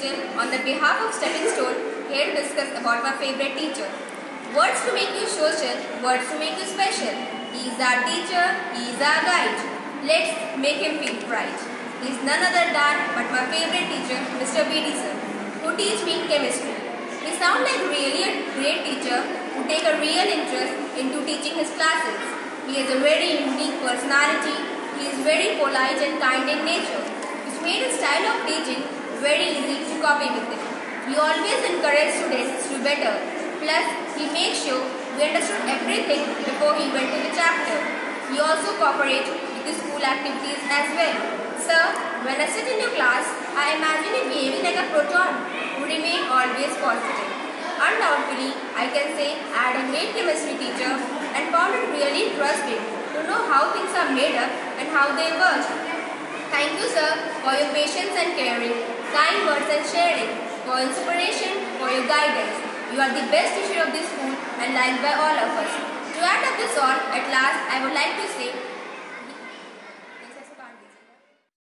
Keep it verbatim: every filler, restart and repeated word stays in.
Angel on the behalf of Stepping Stone here to discuss about my favorite teacher. Words to make you social, words to make you special. He is our teacher, he is our guide. Let's make him feel bright. He is none other than but my favorite teacher, Mister B D sir, who teach me chemistry. He sounds like really a great teacher who take a real interest into teaching his classes. He has a very unique personality. He is very polite and kind in nature, which made his style of teaching very easy to copy with him. He always encouraged students to do better. Plus, he makes sure we understood everything before he went to the chapter. He also cooperates with the school activities as well. Sir, when I sit in your class, I imagine you behaving like a proton who remain always positive. Undoubtedly, I can say I had a great chemistry teacher and found it really interesting to know how things are made up and how they work. Thank you, sir, for your patience and caring, kind words and sharing, for inspiration, for your guidance. You are the best teacher of this school and liked by all of us. To add up this all, at last, I would like to say